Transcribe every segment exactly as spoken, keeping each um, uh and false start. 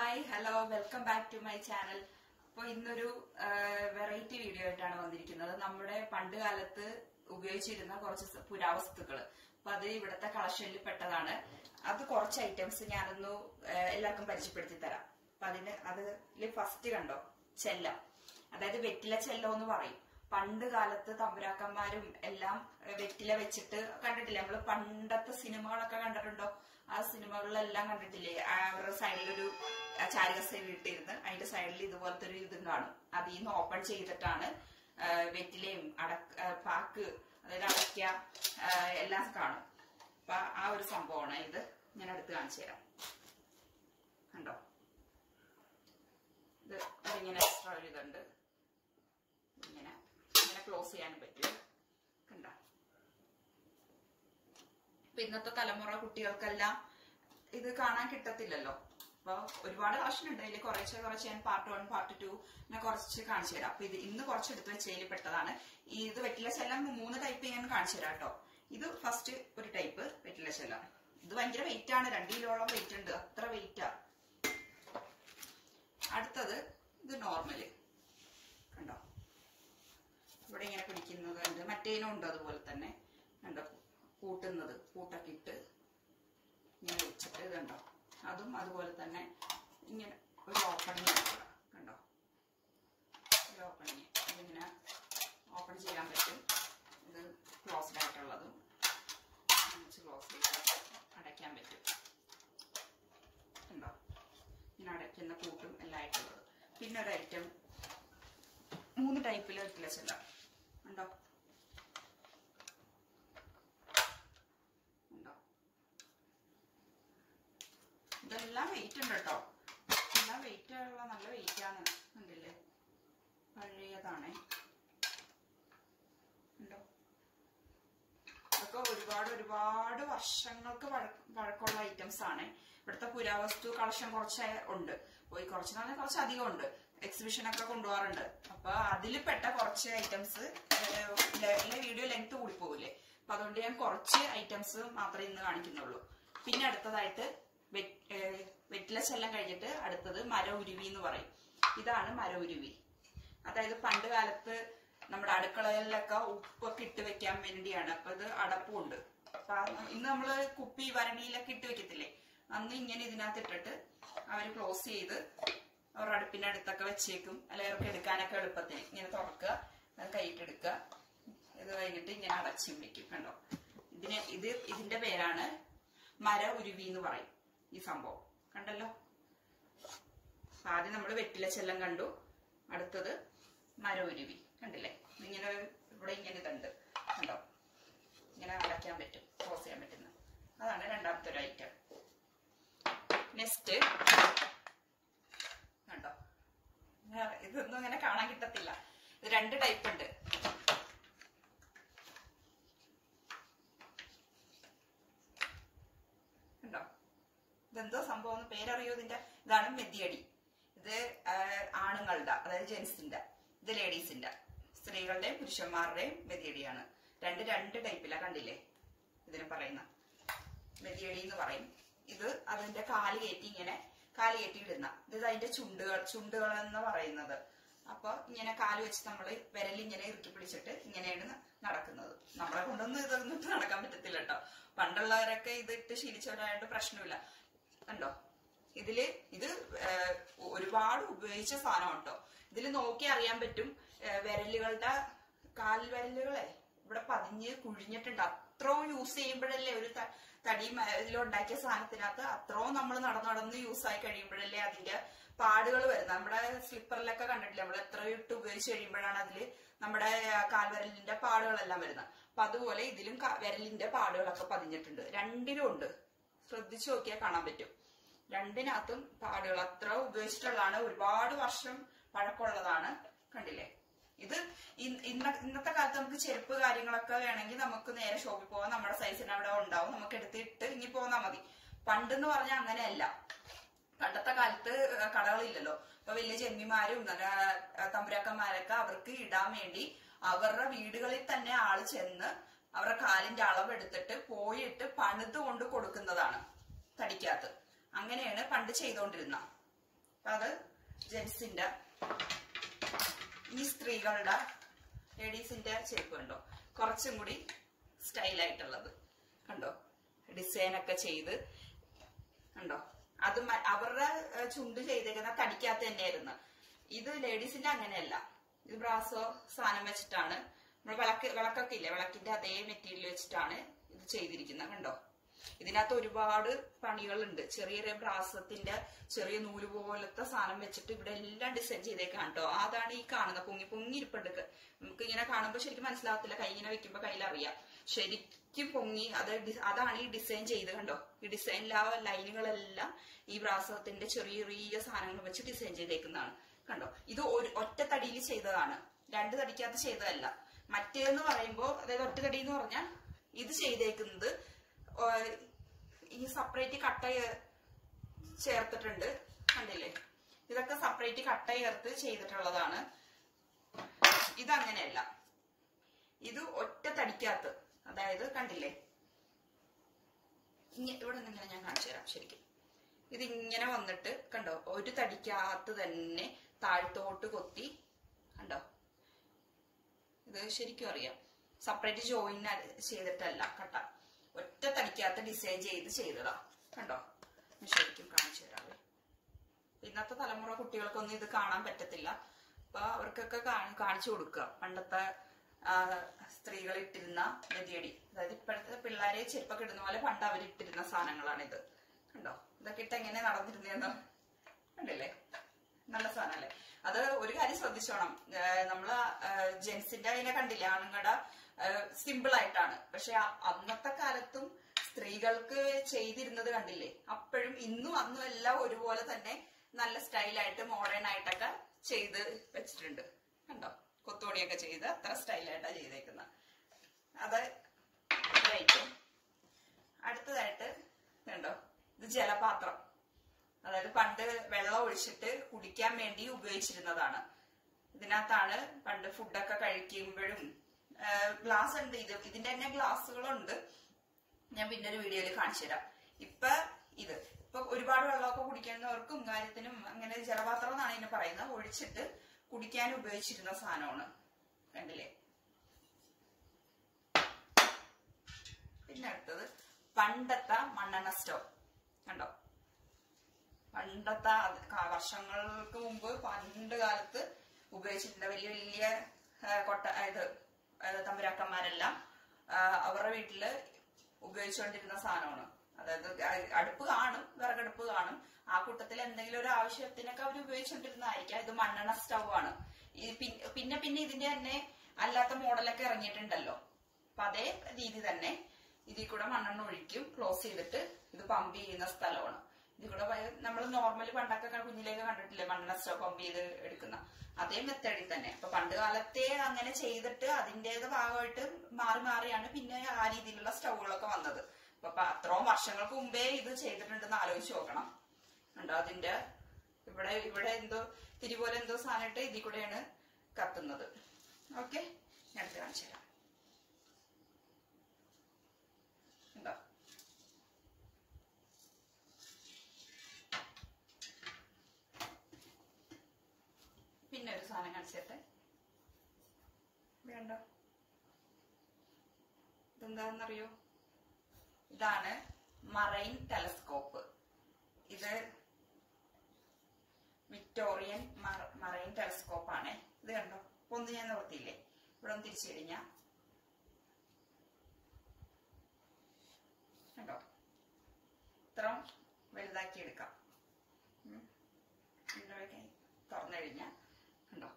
Hi hello welcome back to my channel. അപ്പോൾ ഇന്നൊരു variety video ആയിട്ടാണ് വന്നിരിക്കുന്നത്. നമ്മുടെ പണ്ട് കാലത്ത് ഉപയോഗിച്ചിരുന്ന കുറച്ച് പുരാവസ്തുക്കൾ, അപ്പൊ അത് ഇവിടുത്തെ കളക്ഷനിൽ പെട്ടതാണ്. അത് കുറച്ച് ഐറ്റംസ് ഞാനൊന്ന് എല്ലാവർക്കും പരിചയപ്പെടുത്തി തരാം. അപ്പൊ അതിന് അതിൽ ഫസ്റ്റ് കണ്ടോ, ചെല്ലം, അതായത് വെറ്റില ചെല്ലം എന്ന് പറയും. പണ്ട് കാലത്ത് തമ്പുരാക്കന്മാരും എല്ലാം വെറ്റില വെച്ചിട്ട് കണ്ടിട്ടില്ലേ? നമ്മള് പണ്ടത്തെ സിനിമകളൊക്കെ കണ്ടിട്ടുണ്ടോ? ആ സിനിമകളിലെല്ലാം കണ്ടിട്ടില്ലേ? അവരുടെ സൈഡിലൊരു ചാരികസേന ഇട്ടിരുന്ന് അതിന്റെ സൈഡിൽ ഇതുപോലത്തെ ഒരു ഇതും കാണും. അതിൽ നിന്ന് ഓപ്പൺ ചെയ്തിട്ടാണ് വെറ്റിലയും അടക്ക പാക്ക്, അതായത് അടയ്ക്ക എല്ലാം കാണും. അപ്പൊ ആ ഒരു സംഭവമാണ് ഇത്. ഞാൻ അടുത്ത് കാണിച്ചു തരാം. കണ്ടോ, ഇത് ഇങ്ങനെ എക്സ്ട്രാ ഒരു ഇതുണ്ട്. ഇങ്ങനെ ഇങ്ങനെ ക്ലോസ് ചെയ്യാനും പറ്റും. കണ്ടോ, ഇപ്പൊ ഇന്നത്തെ തലമുറ കുട്ടികൾക്കെല്ലാം ഇത് കാണാൻ കിട്ടത്തില്ലല്ലോ. അപ്പൊ ഒരുപാട് കളക്ഷൻ ഉണ്ട്. അതിൽ കുറച്ച് കുറച്ച് ഞാൻ പാർട്ട് വൺ പാർട്ട് ടു ഞാൻ കുറച്ച് കാണിച്ചു തരാം. അപ്പൊ ഇത് ഇന്ന് കുറച്ച് എടുത്ത് വെച്ചതിൽ പെട്ടതാണ്. ഇത് വെറ്റില ചെല്ലം മൂന്ന് ടൈപ്പ് ഞാൻ കാണിച്ചു തരാം കേട്ടോ. ഇത് ഫസ്റ്റ് ഒരു ടൈപ്പ് വെറ്റില ചെല്ലം. ഇത് ഭയങ്കര വെയിറ്റ് ആണ്, രണ്ട് കിലോളം വെയിറ്റ് ഉണ്ട്, അത്ര വെയിറ്റാ. അടുത്തത് ഇത് നോർമല്, കണ്ടോ, ഇവിടെ ഇങ്ങനെ പിടിക്കുന്നത് ഉണ്ട്. മറ്റേനും ഉണ്ട് അതുപോലെ തന്നെ. കണ്ടോ, കൂട്ടുന്നത് കൂട്ടൊക്കെ ഇട്ട് ഇങ്ങനെ വെച്ചിട്ട് ഇതുണ്ടോ, അതും അതുപോലെ തന്നെ ഇങ്ങനെ ഒരു ഓപ്പണിങ്. കണ്ടോ, ഒരു ഓപ്പണിങ്, ഇതിങ്ങനെ ഓപ്പൺ ചെയ്യാൻ പറ്റും. ഇത് ക്ലോസ്ഡ് ആയിട്ടുള്ളതും ക്ലോസ് ചെയ്ത് അടയ്ക്കാൻ പറ്റും. കണ്ടോ, ഇങ്ങനെ അടയ്ക്കുന്ന കൂട്ടും എല്ലാം ആയിട്ടുള്ളത്. പിന്നെ ഒരു ഐറ്റം മൂന്ന് ടൈപ്പിൽ വെറ്റില ചെല്ലം ഉണ്ടോ, ഉണ്ടോ, ഇതെല്ലാം വെയിറ്റ് ഉണ്ട് കേട്ടോ. എല്ലാം വെയിറ്റ് ഉള്ള നല്ല വെയിറ്റ് ആണ്. കണ്ടില്ലേ, പഴയതാണേ. ഉണ്ടോ, ഇതൊക്കെ ഒരുപാട് ഒരുപാട് വർഷങ്ങൾക്ക് പഴക്കമുള്ള ഐറ്റംസ് ആണ്. ഇവിടുത്തെ പുരാവസ്തു കളക്ഷൻ കുറച്ച് ഉണ്ട്. പോയി കുറച്ച് നാളെ കുറച്ച് അധികം ഉണ്ട്. എക്സിബിഷനൊക്കെ കൊണ്ടുപോകാറുണ്ട്. അപ്പൊ അതിൽ പെട്ട കുറച്ച് ഐറ്റംസ്, വീഡിയോ ലെങ്ത് കൂടി പോകില്ലേ, അപ്പൊ അതുകൊണ്ട് ഞാൻ കുറച്ച് ഐറ്റംസ് മാത്രമേ ഇന്ന് കാണിക്കുന്നുള്ളൂ. പിന്നെ അടുത്തതായിട്ട് വെറ്റില ചെല്ലം കഴിഞ്ഞിട്ട് അടുത്തത് മര ഉരുവി എന്ന് പറയും. ഇതാണ് മര ഉരുവി. അതായത് പണ്ട് കാലത്ത് നമ്മുടെ അടുക്കളകളിലൊക്കെ ഉപ്പൊക്കെ ഇട്ട് വെക്കാൻ വേണ്ടിയാണ്. അപ്പൊ ഇത് അടപ്പുണ്ട്. അപ്പൊ ഇന്ന് നമ്മള് കുപ്പി വരണിയിലൊക്കെ ഇട്ട് വെക്കത്തില്ലേ, അന്ന് ഇങ്ങനെ ഇതിനകത്ത് ഇട്ടിട്ട് അവര് ക്ലോസ് ചെയ്ത് അവർ അടുപ്പിന്റെ അടുത്തൊക്കെ വെച്ചേക്കും. അല്ലെങ്കിൽ അവർക്ക് എടുക്കാനൊക്കെ എളുപ്പത്തിന് ഇങ്ങനെ തുറക്കുക, അത് കൈയിട്ടെടുക്കുക. ഇത് കഴിഞ്ഞിട്ട് ഇങ്ങനെ അടച്ചും വെക്കും. കണ്ടോ, ഇതിന് ഇത് ഇതിന്റെ പേരാണ് മര ഉരുവി എന്ന് പറയും ഈ സംഭവം. കണ്ടല്ലോ, ആദ്യം നമ്മൾ വെറ്റില ചെല്ലം കണ്ടു, അടുത്തത് മര ഉരുവി. കണ്ടില്ലേ, ഇങ്ങനെ ഇവിടെ ഇങ്ങനെ ഇതുണ്ട്. കണ്ടോ, ഇങ്ങനെ അടയ്ക്കാൻ പറ്റും, ക്ലോസ് ചെയ്യാൻ പറ്റുന്ന. അതാണ് രണ്ടാമത്തെ ഒരു ഐറ്റം. നെക്സ്റ്റ് കണ്ടോ, ഇതൊന്നും ഇങ്ങനെ കാണാൻ കിട്ടത്തില്ല. ഇത് രണ്ട് ടൈപ്പ് ഉണ്ട്. കണ്ടോ, ഇതെന്തോ സംഭവം, പേരറിയോ ഇതിന്റെ? ഇതാണ് മെതിയടി. ഇത് ആണുങ്ങളുടെ, അതായത് ജെന്റ്സിന്റെ. ഇത് ലേഡീസിന്റെ, സ്ത്രീകളുടെയും പുരുഷന്മാരുടെയും മെതിയടിയാണ്. രണ്ട് രണ്ട് ടൈപ്പിലാ. കണ്ടില്ലേ, ഇതിന് പറയുന്ന മെതിയടി എന്ന് പറയും. ഇത് അതിന്റെ കാല് കയറ്റി ഇങ്ങനെ കാല് കയറ്റി ഇടുന്ന. ഇത് അതിന്റെ ചുണ്ടുകൾ ചുണ്ടുകൾ എന്ന് പറയുന്നത്. അപ്പൊ ഇങ്ങനെ കാല് വെച്ച് നമ്മള് വിരലിങ്ങനെ ഇറുക്കി പിടിച്ചിട്ട് ഇങ്ങനെയാണ് നടക്കുന്നത്. നമ്മളെ കൊണ്ടൊന്നും ഇതൊന്നും ഇട്ട് നടക്കാൻ പറ്റത്തില്ല കേട്ടോ. പണ്ടുള്ളവരൊക്കെ ഇത് ഇട്ട് ശീലിച്ചവരായിട്ട് പ്രശ്നമില്ല. കണ്ടോ, ഇതില് ഇത് ഒരുപാട് ഉപയോഗിച്ച സാധനം കേട്ടോ. ഇതിൽ നോക്കി അറിയാൻ പറ്റും വിരലുകളുടെ കാൽവിരലുകളെ ഇവിടെ പതിഞ്ഞ് കുഴിഞ്ഞിട്ടുണ്ട്. അത്രയും യൂസ് ചെയ്യുമ്പോഴല്ലേ, ഒരു തടി ഇതിലുണ്ടാക്കിയ സാധനത്തിനകത്ത് അത്രയും നമ്മൾ നടന്നു നടന്ന് യൂസ് ആയി കഴിയുമ്പോഴല്ലേ അതിന്റെ പാടുകൾ വരുന്നത്. നമ്മുടെ സ്ലിപ്പറിലൊക്കെ കണ്ടിട്ടില്ല, നമ്മൾ എത്ര ഇട്ട് ഉപയോഗിച്ച് കഴിയുമ്പോഴാണ് അതില് നമ്മുടെ കാൽവിരലിന്റെ പാടുകളെല്ലാം വരുന്നത്. അപ്പൊ അതുപോലെ ഇതിലും വിരലിന്റെ പാടുകളൊക്കെ പതിഞ്ഞിട്ടുണ്ട്. രണ്ടിലും ഉണ്ട്, ശ്രദ്ധിച്ചു നോക്കിയാൽ കാണാൻ പറ്റും. രണ്ടിനകത്തും പാടുകൾ അത്ര ഉപയോഗിച്ചിട്ടുള്ളതാണ്. ഒരുപാട് വർഷം പഴക്കമുള്ളതാണ്. കണ്ടില്ലേ, ഇത് ഇന്ന ഇന്നത്തെ കാലത്ത് നമുക്ക് ചെരുപ്പ് കാര്യങ്ങളൊക്കെ വേണമെങ്കിൽ നമുക്ക് നേരെ ഷോപ്പിൽ പോകാൻ, നമ്മുടെ സൈസിന് അവിടെ ഉണ്ടാവും, നമുക്ക് എടുത്തിട്ട് ഇനി പോന്നാ മതി. പണ്ടെന്ന് പറഞ്ഞാൽ അങ്ങനെയല്ല. പണ്ടത്തെ കാലത്ത് കടകളില്ലല്ലോ. ഇപ്പൊ വലിയ ജന്മിമാരും തമ്പുരാക്കന്മാരൊക്കെ അവർക്ക് ഇടാൻ വേണ്ടി അവരുടെ വീടുകളിൽ തന്നെ ആള് ചെന്ന് അവരുടെ കാലിന്റെ അളവെടുത്തിട്ട് പോയിട്ട് പണിത് കൊണ്ട് കൊടുക്കുന്നതാണ് തടിക്കകത്ത്. അങ്ങനെയാണ് പണ്ട് ചെയ്തോണ്ടിരുന്ന. അത് ജെൻസിന്റെ. ഈ സ്ത്രീകളുടെ ലേഡീസിന്റെ ചെരുപ്പ് കണ്ടോ, കുറച്ചും കൂടി സ്റ്റൈലായിട്ടുള്ളത് കണ്ടോ, ഡിസൈനൊക്കെ ചെയ്ത് കണ്ടോ. അത് അവരുടെ ചുണ്ട് ചെയ്തേക്കുന്ന തടിക്കാത്ത തന്നെയായിരുന്നു. ഇത് ലേഡീസിന്റെ അങ്ങനെയല്ല, ഇത് ബ്രാസോ സാധനം വെച്ചിട്ടാണ്, നമ്മൾ വിളക്ക് വിളക്കൊക്കെ ഇല്ലേ, വിളക്കിന്റെ അതേ മെറ്റീരിയൽ വെച്ചിട്ടാണ് ഇത് ചെയ്തിരിക്കുന്നത് കണ്ടോ. ഇതിനകത്ത് ഒരുപാട് പണികളുണ്ട്. ചെറിയ ചെറിയ ബ്രാസത്തിന്റെ ചെറിയ നൂല് പോലത്തെ സാധനം വെച്ചിട്ട് ഇവിടെ എല്ലാം ഡിസൈൻ ചെയ്തേക്കാണ് കേട്ടോ. അതാണ് ഈ കാണുന്ന പൊങ്ങി പൊങ്ങി ഇരിപ്പുണ്ട്. നമുക്ക് ഇങ്ങനെ കാണുമ്പോൾ ശരിക്കും മനസ്സിലാവത്തില്ല, കൈ ഇങ്ങനെ വെക്കുമ്പോ കയ്യിലറിയാം. ശരിക്കും പൊങ്ങി അത് അതാണ് ഈ ഡിസൈൻ ചെയ്ത് കണ്ടോ. ഈ ഡിസൈനിലെ ആ ലൈനുകളെല്ലാം ഈ ബ്രാസത്തിന്റെ ചെറിയ ചെറിയ സാധനങ്ങൾ വെച്ച് ഡിസൈൻ ചെയ്തേക്കുന്നതാണ് കണ്ടോ. ഇത് ഒരു ഒറ്റ തടിയിൽ ചെയ്തതാണ്, രണ്ട് തടിക്കകത്ത് ചെയ്തതല്ല. മറ്റേന്ന് പറയുമ്പോ, അതായത് ഒറ്റ തടി എന്ന് പറഞ്ഞാൽ ഇത് ചെയ്തേക്കുന്നത് ഈ സെപ്പറേറ്റ് കട്ട ചേർത്തിട്ടുണ്ട് കണ്ടില്ലേ. ഇതൊക്കെ സെപ്പറേറ്റ് കട്ട ചേർത്ത് ചെയ്തിട്ടുള്ളതാണ്. ഇതങ്ങനെയല്ല, ഇത് ഒറ്റ തടിക്കകത്ത്, അതായത് കണ്ടില്ലേ ഇവിടെ നിന്നിങ്ങനെ ഞാൻ കാണിച്ചു തരാം. ശരിക്കും ഇതിങ്ങനെ വന്നിട്ട് കണ്ടോ, ഒരു തടിക്കകത്ത് തന്നെ താഴ്ത്തോട്ട് കൊത്തി കണ്ടോ. ഇത് ശരിക്കും അറിയാം, സെപ്പറേറ്റ് ജോയിൻ ചെയ്തിട്ടല്ല കട്ട, ഒറ്റ തടിക്കകത്ത് ഡിസൈൻ ചെയ്ത് ചെയ്തതാ കണ്ടോ. ശരിക്കും കാണിച്ചു തരാവേ. ഇന്നത്തെ തലമുറ കുട്ടികൾക്കൊന്നും ഇത് കാണാൻ പറ്റത്തില്ല. അപ്പൊ അവർക്കൊക്കെ കാണിച്ചു കൊടുക്കുക. പണ്ടത്തെ സ്ത്രീകൾ ഇട്ടിരുന്ന മെതിയടി, അതായത് ഇപ്പോഴത്തെ പിള്ളേരെ ചെരുപ്പൊക്കെ ഇടുന്ന പോലെ പണ്ട് അവരിട്ടിരുന്ന സാധനങ്ങളാണിത് കണ്ടോ. ഇതൊക്കെ ഇട്ട് എങ്ങനെ നടന്നിരുന്നേന്ന് കണ്ടില്ലേ, നല്ല സാധനല്ലേ. അത് ഒരു കാര്യം ശ്രദ്ധിച്ചോണം, നമ്മള് ജെൻസിന്റെ അതിനെ കണ്ടില്ലേ, ആണുങ്ങളുടെ സിമ്പിൾ ആയിട്ടാണ്. പക്ഷെ അന്നത്തെ കാലത്തും സ്ത്രീകൾക്ക് ചെയ്തിരുന്നത് കണ്ടില്ലേ, അപ്പോഴും ഇന്നും അന്നും എല്ലാം ഒരുപോലെ തന്നെ നല്ല സ്റ്റൈലായിട്ട് മോഡേൺ ആയിട്ടൊക്കെ ചെയ്ത് വെച്ചിട്ടുണ്ട് കണ്ടോ. കൊത്തോടിയൊക്കെ ചെയ്ത് അത്ര സ്റ്റൈലായിട്ടാണ് ചെയ്തേക്കുന്നത്. അത് ഐറ്റം. അടുത്തതായിട്ട് കണ്ടോ, ഇത് ജലപാത്രം, അതായത് പണ്ട് വെള്ളം ഒഴിച്ചിട്ട് കുടിക്കാൻ വേണ്ടി ഉപയോഗിച്ചിരുന്നതാണ്. ഇതിനകത്താണ് പണ്ട് ഫുഡൊക്കെ കഴിക്കുമ്പോഴും ഗ്ലാസ് ഉണ്ട്. ഇത് ഇതിന്റെ തന്നെ ഗ്ലാസ്സുകളുണ്ട്, ഞാൻ പിന്നെ ഒരു വീഡിയോയിൽ കാണിച്ചു തരാം. ഇപ്പൊ ഇത് ഇപ്പൊ ഒരുപാട് വെള്ളമൊക്കെ കുടിക്കുന്നവർക്കും കാര്യത്തിനും അങ്ങനെ ജലപാത്രം എന്നാണ് ഇതിനെ പറയുന്നത്, ഒഴിച്ചിട്ട് കുടിക്കാൻ ഉപയോഗിച്ചിരുന്ന സാധനമാണ് കണ്ടില്ലേ. പിന്നെ അടുത്തത് പണ്ടത്തെ മണ്ണെണ്ണ സ്റ്റവ് കണ്ടോ. പണ്ടത്തെ വർഷങ്ങൾക്ക് മുമ്പ് പണ്ട് കാലത്ത് ഉപയോഗിച്ചിട്ടുണ്ട്. വലിയ വലിയ കൊട്ട ഇത് തമ്പുരാക്കന്മാരെല്ലാം അവരുടെ വീട്ടില് ഉപയോഗിച്ചുകൊണ്ടിരുന്ന സാധനമാണ്. അതായത് അടുപ്പ് കാണും, വിറകടുപ്പ് കാണും, ആ കൂട്ടത്തിൽ എന്തെങ്കിലും ഒരു ആവശ്യത്തിനൊക്കെ അവർ ഉപയോഗിച്ചുകൊണ്ടിരുന്നതായിരിക്കാം. ഇത് മണ്ണെണ്ണ സ്റ്റവ് ആണ്. ഈ പിന്നെ പിന്നെ ഇതിന്റെ തന്നെ അല്ലാത്ത മോഡലൊക്കെ ഇറങ്ങിയിട്ടുണ്ടല്ലോ. അപ്പൊ അതേ രീതി തന്നെ ഇതിൽ കൂടെ മണ്ണെണ്ണ ഒഴിക്കും, ക്ലോസ് ചെയ്തിട്ട് ഇത് പമ്പ് ചെയ്യുന്ന സ്ഥലമാണ്. ഇതിൽ കൂടെ നമ്മൾ നോർമലി പണ്ടൊക്കെ കുഞ്ഞിലേക്ക് കണ്ടിട്ടില്ലേ മണ്ണെണ്ണ സ്റ്റവ് പമ്പ് ചെയ്ത് എടുക്കുന്ന അതേ മെത്തേഡിൽ തന്നെ. അപ്പൊ പണ്ട് കാലത്തെ അങ്ങനെ ചെയ്തിട്ട് അതിൻ്റെത് ഭാഗമായിട്ട് മാറി മാറിയാണ് പിന്നെ ആ രീതിയിലുള്ള സ്റ്റൗകളൊക്കെ വന്നത്. അപ്പൊ അത്രയും വർഷങ്ങൾക്ക് മുമ്പേ ഇത് ചെയ്തിട്ടുണ്ടെന്ന് ആലോചിച്ച് നോക്കണം കണ്ടോ. അതിന്റെ ഇവിടെ ഇവിടെ എന്തോ തിരിപോലെ എന്തോ സാധനമായിട്ട് ഇതിൽ കൂടെയാണ് കത്തുന്നത്. ഓക്കെ, ഞാൻ അടുത്ത് കാണിച്ചു തരാം കണ്ടോ. പിന്നെ ഒരു സാധനം കാണിച്ചിട്ടെ വേണ്ട, ഇതെന്താണെന്നറിയോ, ഇതാണ് മറൈൻ ടെലസ്കോപ്പ്. ഇത് വിക്ടോറിയൻ മറൈൻ ടെലസ്കോപ്പ് ആണ്. ഇത് കണ്ടോ, ഒന്ന് ഞാൻ നിർത്തിയില്ലേ, ഇവിടെ ഒന്ന് തിരിച്ചു കഴിഞ്ഞാ കണ്ടോ, ഇത്ര വലുതാക്കി എടുക്കാം. തുറന്നു കഴിഞ്ഞാ കണ്ടോ,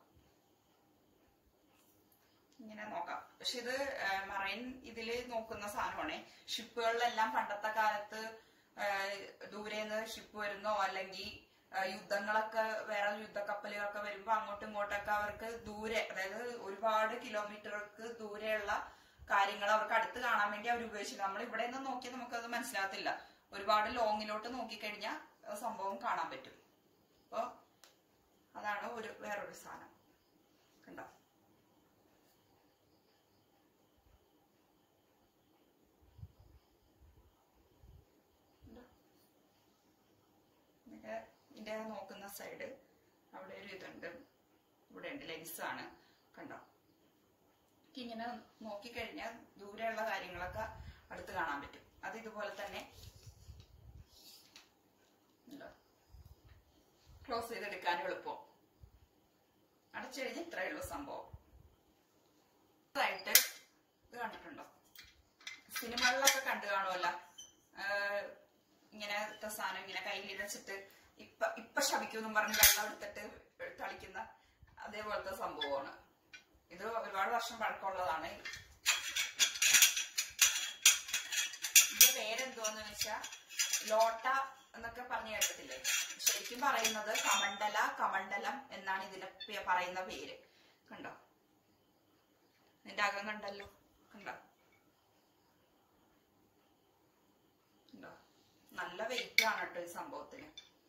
ഇങ്ങനെ നോക്കാം. പക്ഷെ ഇത് മറൈൻ ഇതില് നോക്കുന്ന സാധനമാണ്. ഷിപ്പുകളിലെല്ലാം പണ്ടത്തെ കാലത്ത് ദൂരെന്ന് ഷിപ്പ് വരുന്നോ അല്ലെങ്കിൽ യുദ്ധങ്ങളൊക്കെ വേറെ യുദ്ധക്കപ്പലുകളൊക്കെ വരുമ്പോ അങ്ങോട്ടും ഇങ്ങോട്ടൊക്കെ അവർക്ക് ദൂരെ, അതായത് ഒരുപാട് കിലോമീറ്റർക്ക് ദൂരെയുള്ള കാര്യങ്ങൾ അവർക്ക് അടുത്ത് കാണാൻ വേണ്ടി അവർ ഉപയോഗിച്ചിട്ടുണ്ട്. നമ്മൾ ഇവിടെ നിന്ന് നോക്കിയാൽ നമുക്കത് മനസ്സിലാകത്തില്ല. ഒരുപാട് ലോങ്ങിലോട്ട് നോക്കിക്കഴിഞ്ഞാൽ സംഭവം കാണാൻ പറ്റും. അപ്പൊ അതാണ് ഒരു വേറൊരു സാധനം കണ്ടോ. ഇതിന്റെ നോക്കുന്ന സൈഡ് അവിടെ ഒരു ഇതുണ്ട്, ഇവിടെ ഉണ്ട്, ലെൻസ് ആണ്, കണ്ടോ. ഇങ്ങനെ നോക്കിക്കഴിഞ്ഞാൽ ദൂരെയുള്ള കാര്യങ്ങളൊക്കെ അടുത്ത് കാണാൻ പറ്റും. അത് ഇതുപോലെ തന്നെ ക്ലോസ് ചെയ്തെടുക്കാനും എളുപ്പം. അടച്ചു കഴിഞ്ഞാൽ ഇത്രയേ ഉള്ളൂ സംഭവം. ആയിട്ട് ഇത് കണ്ടിട്ടുണ്ടോ, സിനിമകളിലൊക്കെ കണ്ടു കാണുമല്ലോ, ഇങ്ങനത്തെ സാധനം ഇങ്ങനെ കയ്യിൽ വെച്ചിട്ട് ഇപ്പൊ ഇപ്പൊ ശപിക്കുമെന്നും പറഞ്ഞ് വെള്ളം എടുത്തിട്ട് കളിക്കുന്ന അതേപോലത്തെ സംഭവമാണ് ഇത്. ഒരുപാട് വർഷം പഴക്കമുള്ളതാണ്. ഇതിന്റെ പേരെന്തോന്ന് വെച്ചാ ലോട്ട എന്നൊക്കെ പറഞ്ഞു കേട്ടിട്ടില്ലേ? ശരിക്കും പറയുന്നത് കമണ്ഡല, കമണ്ഡലം എന്നാണ് ഇതിനെ പറയുന്ന പേര്. കണ്ടോ, ഇതിന്റെ അകം കണ്ടല്ലോ, കണ്ടോ കണ്ടോ നല്ല വെയിറ്റ് ആണ് കേട്ടോ ഈ സംഭവത്തിന്.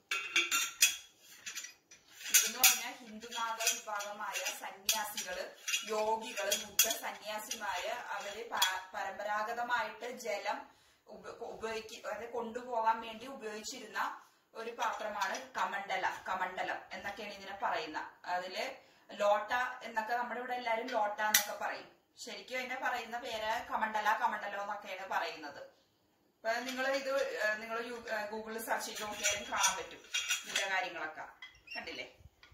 ഇതെന്ന് പറഞ്ഞാൽ ഹിന്ദുനാഗ വിഭാഗമായ സന്യാസികള്, യോഗികള്, ബുദ്ധ സന്യാസിമാര് അവര് പരമ്പരാഗതമായിട്ട് ജലം ഉപയോഗിക്ക അതായത് കൊണ്ടുപോകാൻ വേണ്ടി ഉപയോഗിച്ചിരുന്ന ഒരു പാത്രമാണ് കമണ്ഡല, കമണ്ഡലം എന്നൊക്കെയാണ് ഇതിനെ പറയുന്ന. അതില് ലോട്ട എന്നൊക്കെ നമ്മുടെ ഇവിടെ എല്ലാരും ലോട്ട എന്നൊക്കെ പറയും. ശരിക്കും അതിനെ പറയുന്ന പേര് കമണ്ഡല, കമണ്ഡലം എന്നൊക്കെയാണ് പറയുന്നത്. അപ്പൊ നിങ്ങൾ ഇത് നിങ്ങൾ ഗൂഗിളിൽ സെർച്ച് ചെയ്ത് നോക്കിയാലും കാണാൻ പറ്റും ഇതിന്റെ കാര്യങ്ങളൊക്കെ. കണ്ടില്ലേ?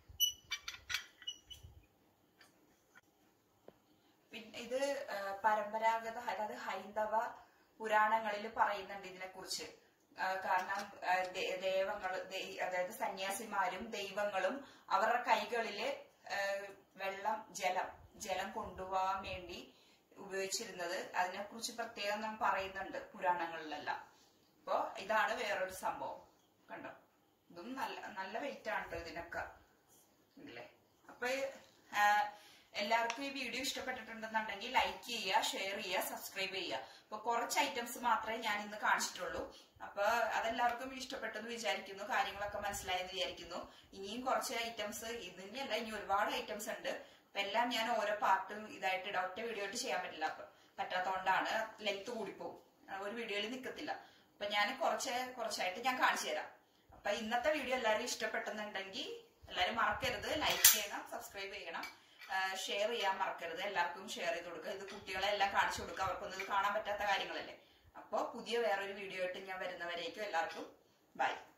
പിന്നെ ഇത് പരമ്പരാഗത അതായത് ഹൈന്ദവ പുരാണങ്ങളിൽ പറയുന്നുണ്ട് ഇതിനെ കുറിച്ച്. കാരണം ദേവങ്ങള് അതായത് സന്യാസിമാരും ദൈവങ്ങളും അവരുടെ കൈകളില് വെള്ളം ജലം ജലം കൊണ്ടുപോകാൻ വേണ്ടി ഉപയോഗിച്ചിരുന്നത് അതിനെ കുറിച്ച് പ്രത്യേകം നാം പറയുന്നുണ്ട് പുരാണങ്ങളിലെല്ലാം. അപ്പൊ ഇതാണ് വേറൊരു സംഭവം. കണ്ടോ, ഇതും നല്ല നല്ല വെയിറ്റ് ആണ് കേട്ടോ ഇതിനൊക്കെ, ഇല്ലേ? അപ്പൊ എല്ലാവർക്കും ഈ വീഡിയോ ഇഷ്ടപ്പെട്ടിട്ടുണ്ടെന്നുണ്ടെങ്കിൽ ലൈക്ക് ചെയ്യുക, ഷെയർ ചെയ്യുക, സബ്സ്ക്രൈബ് ചെയ്യുക. അപ്പൊ കുറച്ച് ഐറ്റംസ് മാത്രമേ ഞാൻ ഇന്ന് കാണിച്ചിട്ടുള്ളൂ. അപ്പൊ അതെല്ലാവർക്കും ഇഷ്ടപ്പെട്ടെന്ന് വിചാരിക്കുന്നു, കാര്യങ്ങളൊക്കെ മനസ്സിലായെന്ന് വിചാരിക്കുന്നു. ഇനിയും കുറച്ച് ഐറ്റംസ്, ഇതിനെയല്ല ഇനി ഒരുപാട് ഐറ്റംസ് ഉണ്ട്. അപ്പൊ എല്ലാം ഞാൻ ഓരോ പാർട്ടും ഇതായിട്ട് ഇടാം. ഒറ്റ വീഡിയോ ആയിട്ട് ചെയ്യാൻ പറ്റില്ല, അപ്പൊ പറ്റാത്തതുകൊണ്ടാണ് ലെങ്ത് കൂടിപ്പോവും, ഒരു വീഡിയോയിൽ നിൽക്കത്തില്ല. അപ്പൊ ഞാൻ കുറച്ച് കുറച്ചായിട്ട് ഞാൻ കാണിച്ചു തരാം. അപ്പൊ ഇന്നത്തെ വീഡിയോ എല്ലാവരും ഇഷ്ടപ്പെട്ടെന്നുണ്ടെങ്കിൽ എല്ലാവരും മറക്കരുത് ലൈക്ക് ചെയ്യണം, സബ്സ്ക്രൈബ് ചെയ്യണം, ഷെയർ ചെയ്യാൻ മറക്കരുത്. എല്ലാവർക്കും ഷെയർ ചെയ്ത് കൊടുക്കുക. ഇത് കുട്ടികളെ എല്ലാം കാണിച്ചു കൊടുക്കുക, അവർക്കൊന്നും ഇത് കാണാൻ പറ്റാത്ത കാര്യങ്ങളല്ലേ. അപ്പോൾ പുതിയ വേറൊരു വീഡിയോ ആയിട്ട് ഞാൻ വരുന്നവരേക്കും എല്ലാവർക്കും ബൈ.